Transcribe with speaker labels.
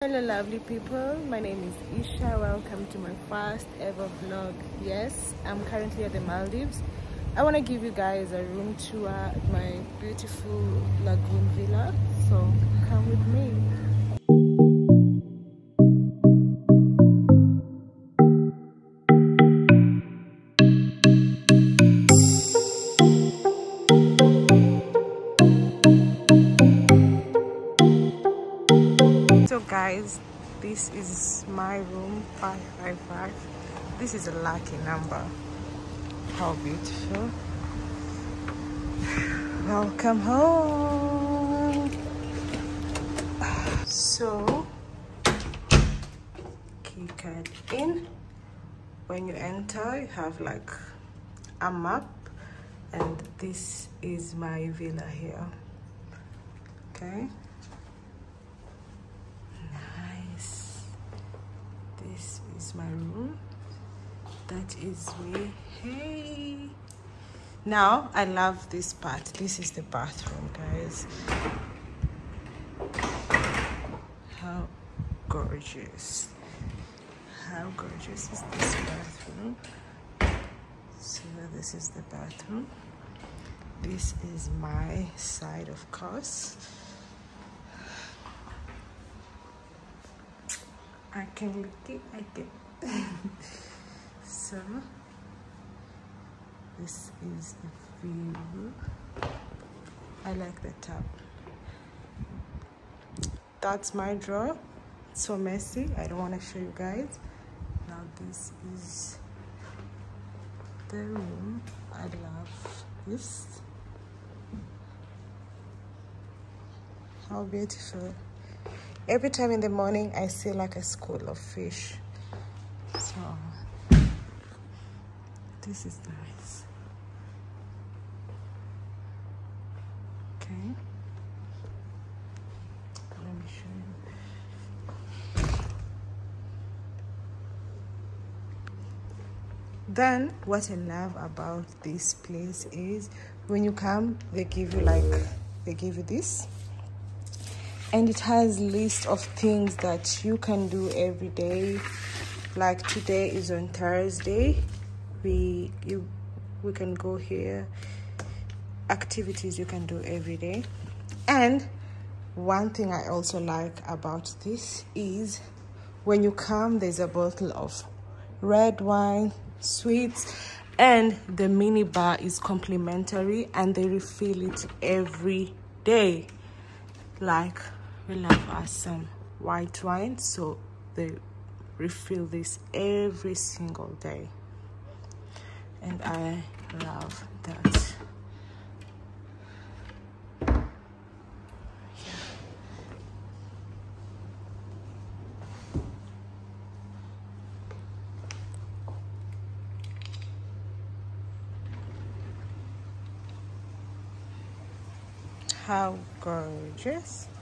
Speaker 1: Hello lovely people, my name is Isha. Welcome to my first ever vlog. Yes, I'm currently at the Maldives. I want to give you guys a room tour at my beautiful lagoon villa, so come with me. So guys, this is my room 555. This is a lucky number. How beautiful. Welcome home. So key card in. When you enter, you have like a map, and this is my villa here. Okay, nice. This is my room. That is me. Hey, now I love this part. This is the bathroom, guys. How gorgeous. How gorgeous is this bathroom? So this is the bathroom. This is my side, of course. I can look it, I can. So this is the view. I like the tub. That's my drawer. It's so messy, I don't want to show you guys. Now this is the room. I love this. How beautiful. Every time in the morning I see like a school of fish. So this is nice. Okay, let me show you. Then what I love about this place is when you come, they give you this, and it has list of things that you can do every day. Like today is on Thursday, we can go here. Activities you can do every day. And one thing I also like about this is when you come, there's a bottle of red wine, sweets, and the mini bar is complimentary, and they refill it every day. Like, we love us some white wine, so they refill this every single day, and I love that. How gorgeous.